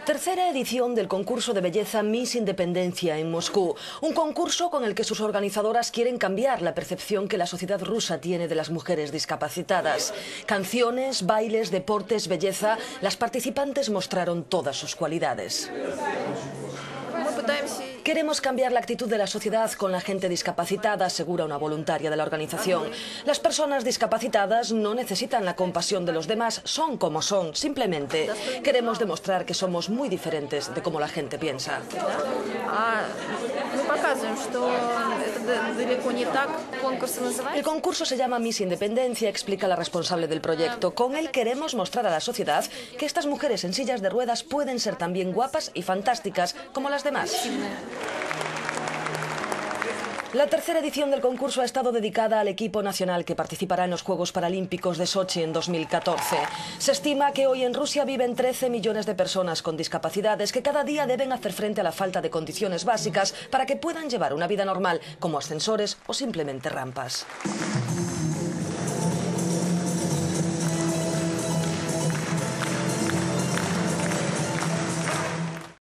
Tercera edición del concurso de belleza Miss Independencia en Moscú. Un concurso con el que sus organizadoras quieren cambiar la percepción que la sociedad rusa tiene de las mujeres discapacitadas. Canciones, bailes, deportes, belleza. Las participantes mostraron todas sus cualidades. Queremos cambiar la actitud de la sociedad con la gente discapacitada, asegura una voluntaria de la organización. Las personas discapacitadas no necesitan la compasión de los demás, son como son, simplemente queremos demostrar que somos muy diferentes de cómo la gente piensa. El concurso se llama Miss Independencia, explica la responsable del proyecto. Con él queremos mostrar a la sociedad que estas mujeres en sillas de ruedas pueden ser también guapas y fantásticas como las demás. La tercera edición del concurso ha estado dedicada al equipo nacional que participará en los Juegos Paralímpicos de Sochi en 2014. Se estima que hoy en Rusia viven 13 millones de personas con discapacidades que cada día deben hacer frente a la falta de condiciones básicas para que puedan llevar una vida normal, como ascensores o simplemente rampas.